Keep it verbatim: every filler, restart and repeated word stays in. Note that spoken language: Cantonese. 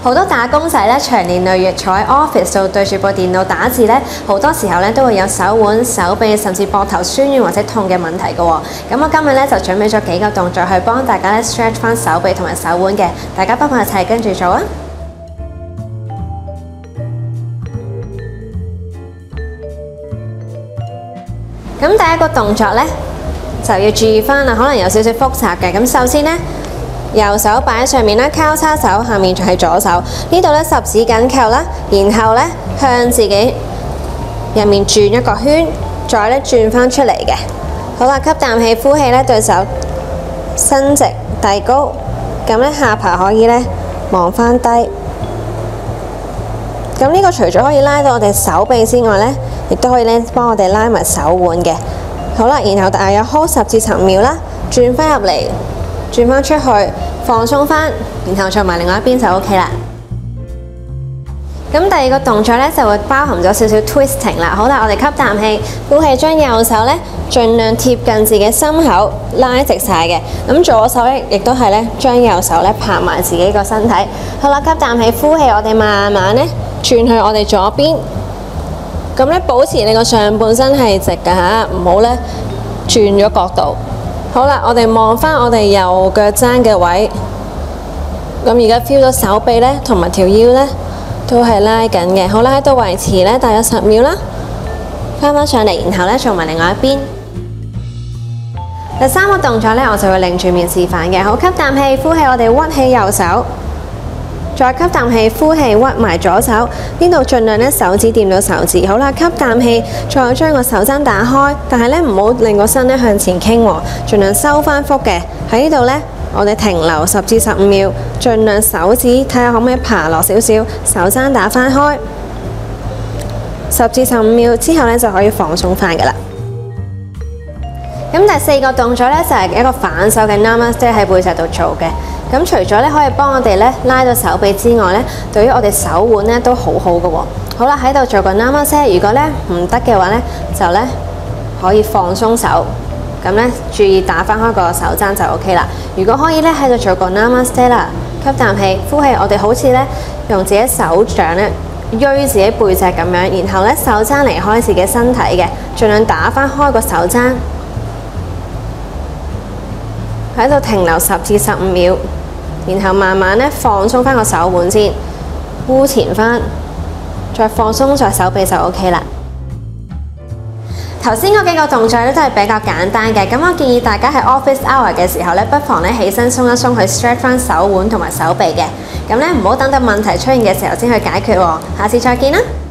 好多打工仔咧，長年累月坐喺 office 度對住部電腦打字咧，好多時候咧都會有手腕、手臂甚至膊頭酸軟或者痛嘅問題嘅喎。咁我今日咧就準備咗幾個動作去幫大家咧 stretch 翻手臂同埋手腕嘅，大家不妨一齊跟住做啊！咁第一個動作咧就要注意翻啦，可能有少少複雜嘅。咁首先咧，右手擺喺上面啦，交叉手，下面就係左手。呢度咧十指緊扣啦，然後咧向自己入面轉一個圈，再咧轉翻出嚟嘅。好啦，吸啖氣，呼氣咧，對手伸直遞高，咁咧下巴可以咧望翻低。咁呢個除咗可以拉到我哋手臂之外咧，亦都可以咧幫我哋拉埋手腕嘅。好啦，然後大約 hold 十至十秒啦，轉翻入嚟，轉翻出去，放鬆翻，然後做埋另外一邊就 OK 啦。咁第二個動作咧就會包含咗少少 twisting 啦。好啦，我哋吸啖氣，呼氣，將右手咧盡量貼近自己心口，拉直晒嘅。咁左手咧亦都係咧將右手咧拍埋自己個身體。好啦，吸啖氣，呼氣，我哋慢慢咧轉去我哋左邊。咁咧保持你個上半身係直㗎嚇，唔好咧轉咗角度。好啦，我哋望翻我哋右腳踭嘅位。咁而家 feel 到手臂咧同埋條腰咧都係拉緊嘅。好啦，喺度維持咧大約十秒啦，翻返上嚟，然後咧做埋另外一邊。第三個動作咧，我就會擰住面示範嘅。好，吸啖氣，呼氣，我哋屈起右手。再吸啖氣，呼氣，屈埋左手，呢度盡量咧手指掂到手指。好啦，吸啖氣，再將個手踭打開，但係咧唔好令個身咧向前傾喎，盡量收翻腹嘅。喺呢度咧，我哋停留十至十五秒，盡量手指睇下可唔可以爬落少少，手踭打翻開，十至十五秒之後咧就可以放鬆翻㗎啦。咁第四個動作咧就係一個反手嘅 Namaste 喺背脊度做嘅。咁除咗咧可以幫我哋咧拉到手臂之外咧，對於我哋手腕咧都好好嘅喎。好啦，喺度做個 Namaste，如果咧唔得嘅話咧，就咧可以放鬆手，咁咧注意打翻開個手踭就 OK 啦。如果可以咧喺度做個 Namaste 啦，吸啖氣，呼氣，我哋好似咧用自己手掌咧推自己背脊咁樣，然後咧手踭離開自己身體嘅，盡量打翻開個手踭。喺度停留十至十五秒，然後慢慢咧放鬆翻個手腕先，烏前翻，再放鬆再手臂就 OK 啦。頭先嗰幾個動作咧都係比較簡單嘅，咁我建議大家喺 office hour 嘅時候咧，不妨咧起身鬆一鬆去 stretch 翻手腕同埋手臂嘅，咁咧唔好等到問題出現嘅時候先去解決喎。下次再見啦！